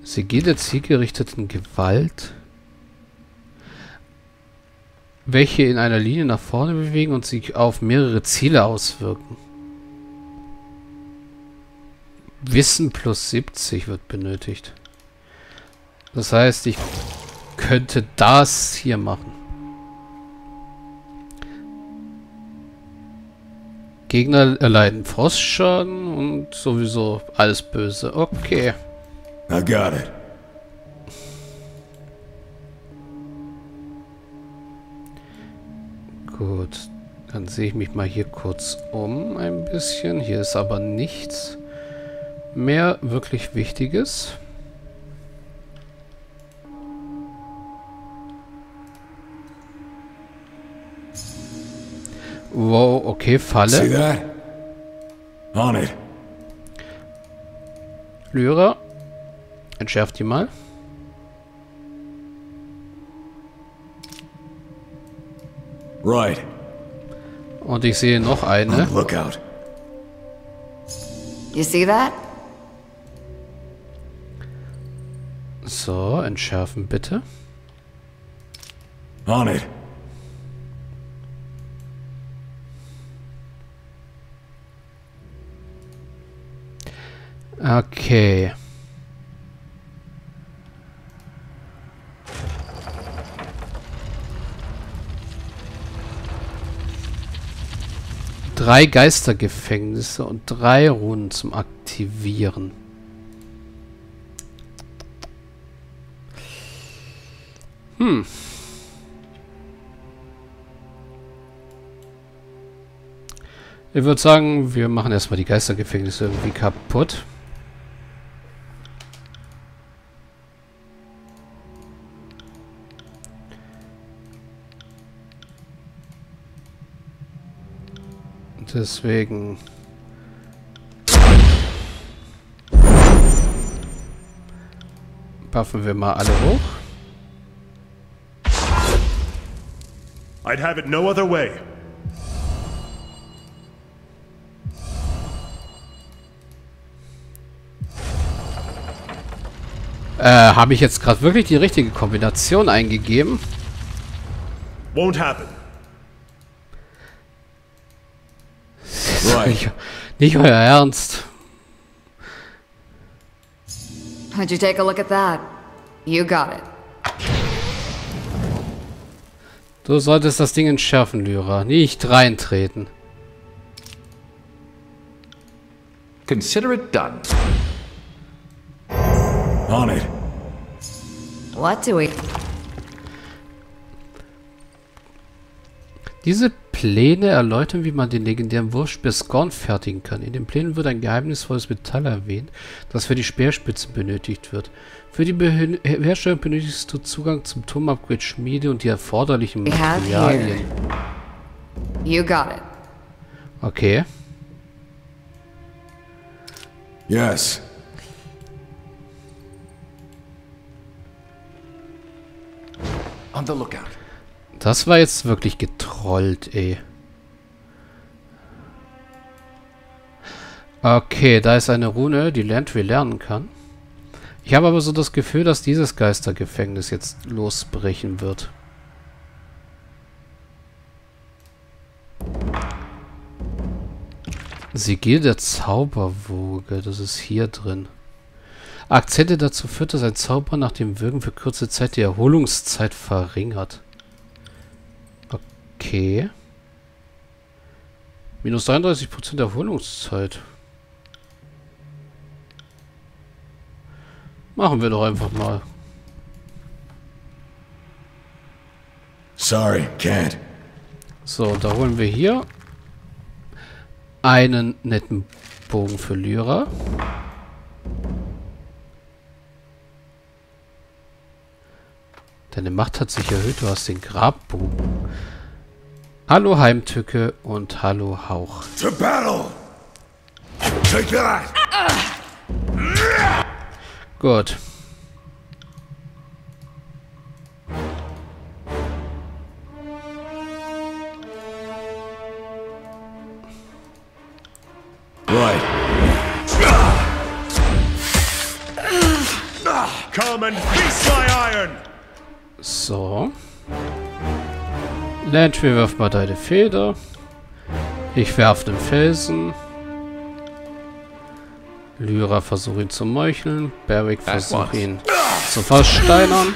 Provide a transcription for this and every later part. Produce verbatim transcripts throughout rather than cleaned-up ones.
Siege der zielgerichteten Gewalt, welche in einer Linie nach vorne bewegen und sich auf mehrere Ziele auswirken. Wissen plus siebzig wird benötigt. Das heißt, ich könnte das hier machen. Gegner erleiden Frostschaden und sowieso alles böse. Okay. I got it. Gut. Dann sehe ich mich mal hier kurz um ein bisschen. Hier ist aber nichts mehr wirklich Wichtiges. Wow, okay, Falle. See that? On it. Lyra. Entschärft die mal. Right. Und ich sehe noch eine. Look out. You see that? So, entschärfen bitte. On it. Okay. Drei Geistergefängnisse und drei Runen zum Aktivieren. Hm. Ich würde sagen, wir machen erstmal die Geistergefängnisse irgendwie kaputt. Deswegen buffen wir mal alle hoch. I'd have it no other way. Äh, habe ich jetzt gerade wirklich die richtige Kombination eingegeben? Won't happen. Nicht, nicht euer Ernst. Would you take a look at that? You got it. Du solltest das Ding entschärfen, Lyra. Nicht reintreten. Consider it done. On it. What do we... Diese Pläne erläutern, wie man den legendären Wurfspeer Scorn fertigen kann. In den Plänen wird ein geheimnisvolles Metall erwähnt, das für die Speerspitzen benötigt wird. Für die Be Herstellung benötigst du Zugang zum Turm-Upgrade Schmiede und die erforderlichen Materialien. You got it. Okay. Yes. On the lookout. Das war jetzt wirklich getrollt, ey. Okay, da ist eine Rune, die Landry lernen kann. Ich habe aber so das Gefühl, dass dieses Geistergefängnis jetzt losbrechen wird. Sigil der Zauberwoge, das ist hier drin. Akzente dazu führt, dass ein Zauber nach dem Wirken für kurze Zeit die Erholungszeit verringert. Okay. Minus dreiunddreißig Prozent Erholungszeit. Machen wir doch einfach mal. Sorry, can't. So, da holen wir hier einen netten Bogen für Lyra. Deine Macht hat sich erhöht, du hast den Grabbogen. Hallo Heimtücke und hallo Hauch. To battle! Take that! Gut. Right. Come and feast my iron! So. Landry, wirf mal deine Feder. Ich werf den Felsen. Lyra versucht ihn zu meucheln. Barrick versucht ihn zu versteinern.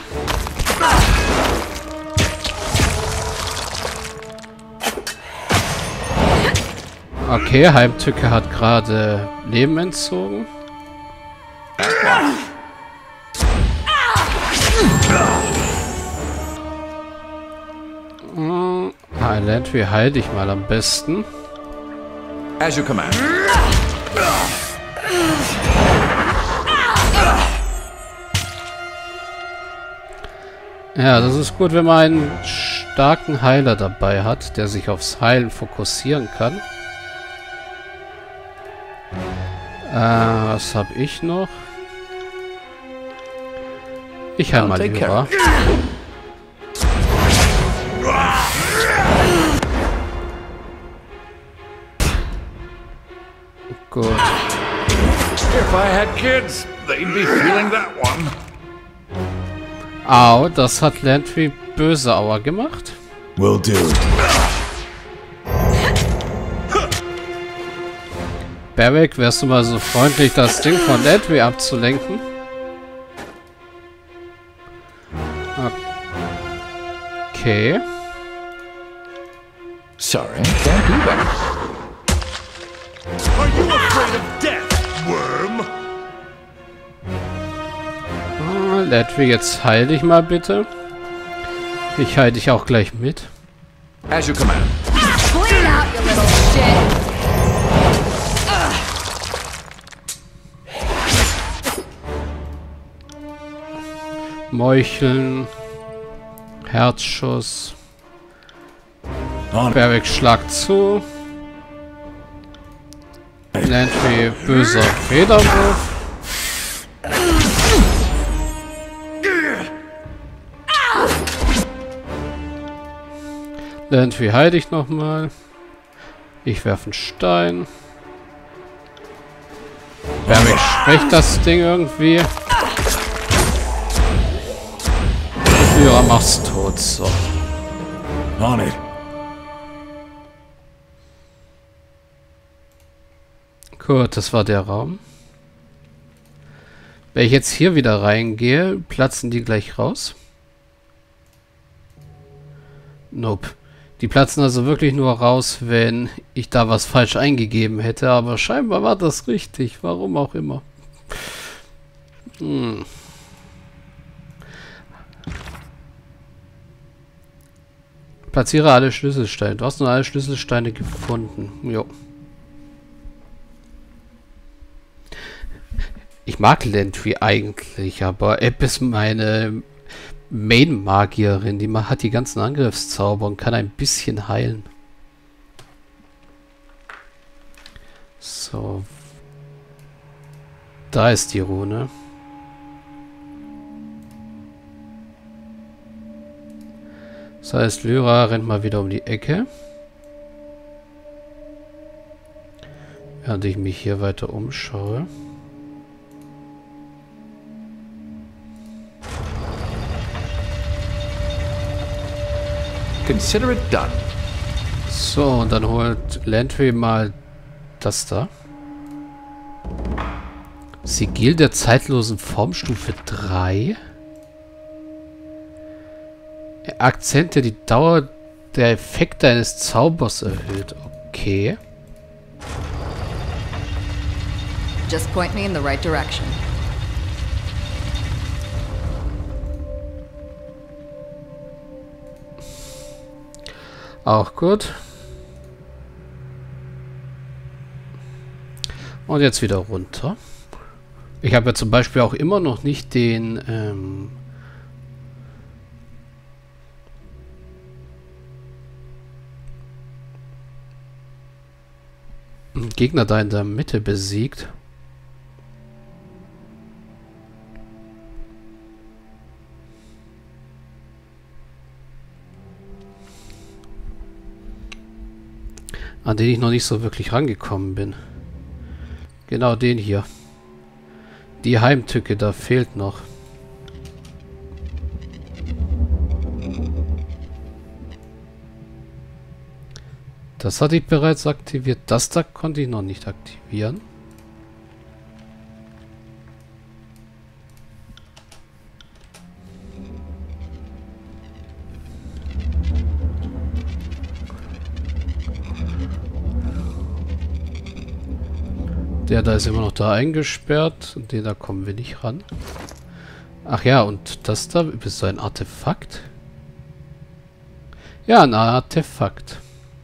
Okay, Heimtücke hat gerade Leben entzogen. Hm, Landry, heil dich mal am besten. As you command. Ja, das ist gut, wenn man einen starken Heiler dabei hat, der sich aufs Heilen fokussieren kann. Äh, was habe ich noch? Ich heile mal Lyra. Gut. If I had kids, they'd be feeling that one. Au, das hat Landry böse Aua gemacht. Will do. Barrick, wärst du mal so freundlich, das Ding von Landry abzulenken? Okay. Sorry, can't do that. Are you afraid of death, worm? Ah, Landry, jetzt heil dich mal bitte. Ich heil dich auch gleich mit. As you command. Clean out, you little shit! Meucheln. Herzschuss. On. Barrick schlag zu. Landry, böser Federwurf. Landry, heil dich nochmal. Ich werfe einen Stein. Barrick schwächt das Ding irgendwie. Ja, mach's tot, so. On it. Gut, das war der Raum. Wenn ich jetzt hier wieder reingehe, platzen die gleich raus? Nope. Die platzen also wirklich nur raus, wenn ich da was falsch eingegeben hätte, aber scheinbar war das richtig, warum auch immer. Hm. Platziere alle Schlüsselsteine. Du hast nur alle Schlüsselsteine gefunden. Jo. Ich mag Landry eigentlich, aber App ist meine Main-Magierin. Die hat die ganzen Angriffszauber und kann ein bisschen heilen. So. Da ist die Rune. Das heißt, Lyra rennt mal wieder um die Ecke. Während ich mich hier weiter umschaue. Consider it done. So, und dann holt Landry mal das da. Sigil der zeitlosen Formstufe drei. Akzent, der die Dauer der Effekte eines Zaubers erhöht. Okay. Just point me in the right direction. Auch gut. Und jetzt wieder runter. Ich habe ja zum Beispiel auch immer noch nicht den ähm, Gegner da in der Mitte besiegt. An den ich noch nicht so wirklich rangekommen bin. Genau den hier. Die Heimtücke, da fehlt noch. Das hatte ich bereits aktiviert. Das da konnte ich noch nicht aktivieren. Der da ist immer noch da eingesperrt. Und den da kommen wir nicht ran. Ach ja, und das da ist so ein Artefakt. Ja, ein Artefakt.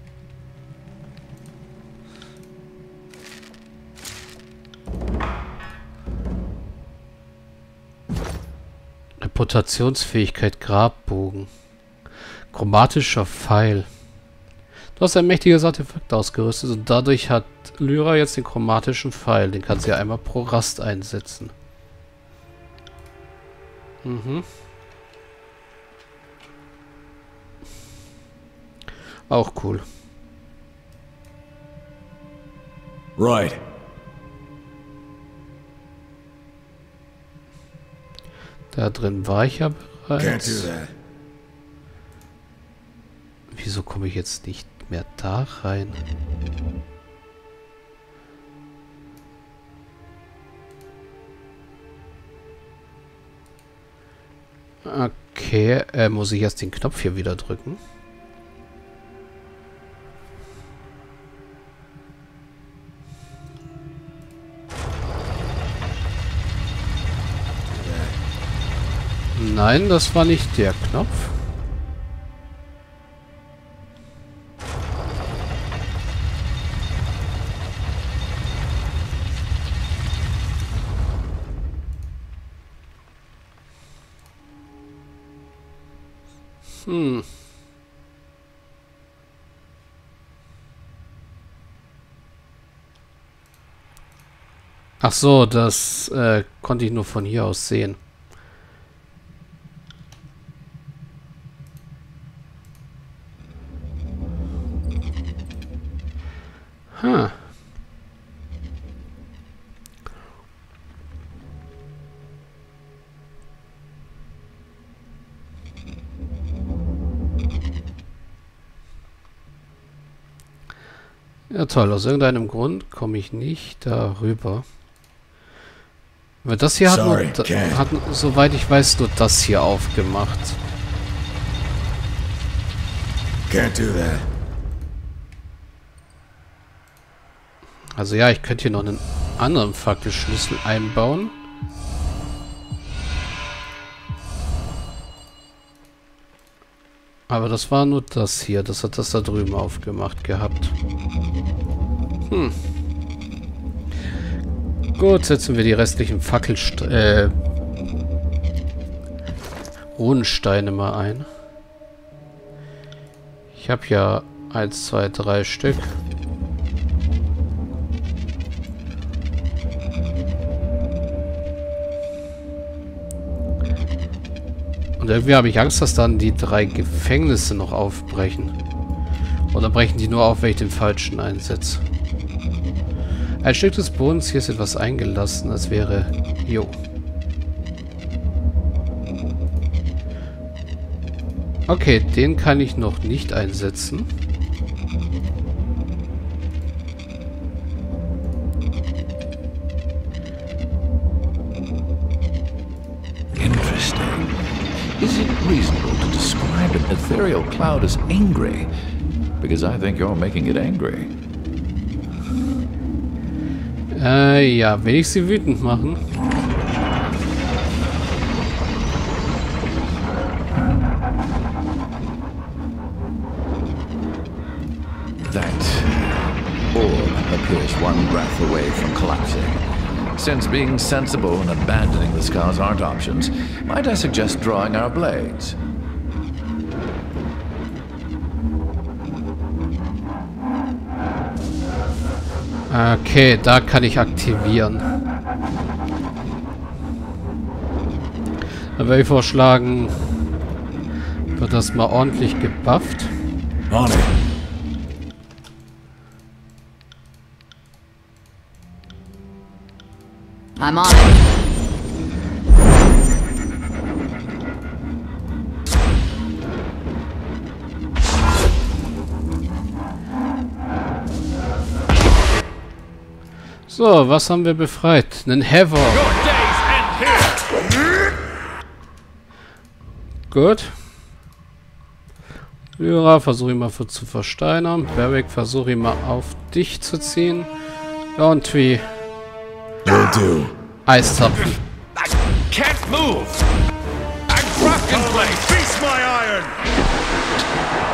Reputationsfähigkeit Grabbogen. Chromatischer Pfeil. Du hast ein mächtiges Artefakt ausgerüstet und dadurch hat Lyra jetzt den chromatischen Pfeil. Den kann sie einmal pro Rast einsetzen. Mhm. Auch cool. Right. Da drin war ich ja Can't bereits. do that. Wieso komme ich jetzt nicht mehr da rein? Okay, äh, muss ich erst den Knopf hier wieder drücken? Nein, das war nicht der Knopf. Hm. Ach so, das äh, konnte ich nur von hier aus sehen. Huh. Ja toll, aus irgendeinem Grund komme ich nicht darüber. Aber das hier hat, Sorry, nur, da, Ken. hat, soweit ich weiß, nur das hier aufgemacht. Can't do that. Also ja, ich könnte hier noch einen anderen Fackelschlüssel einbauen. Aber das war nur das hier. Das hat das da drüben aufgemacht gehabt. Hm. Gut, setzen wir die restlichen Fackelst äh, Runensteine mal ein. Ich habe ja eins, zwei, drei Stück. Und irgendwie habe ich Angst, dass dann die drei Gefängnisse noch aufbrechen. Oder brechen die nur auf, wenn ich den falschen einsetze? Ein Stück des Bodens hier ist etwas eingelassen, als wäre... Jo. Okay, den kann ich noch nicht einsetzen. Interesting. Is it reasonable to describe an ethereal cloud as angry? Because I think you're making it angry. Äh, ja, will ich sie wütend machen? That orb appears one breath away from collapsing. Since being sensible and abandoning the scars aren't options, might I suggest drawing our blades? Okay, da kann ich aktivieren. Dann würde ich vorschlagen, wird das mal ordentlich gebufft. On it. I'm on it. So, was haben wir befreit? Einen Heather. Your days end here. Gut. Lyra, versuche ihn mal für zu versteinern. Barrick, versuche ihn mal auf dich zu ziehen. Irgendwie. Will do. Eiszapfen. I can't move. I'm trapped in place. Feast my iron.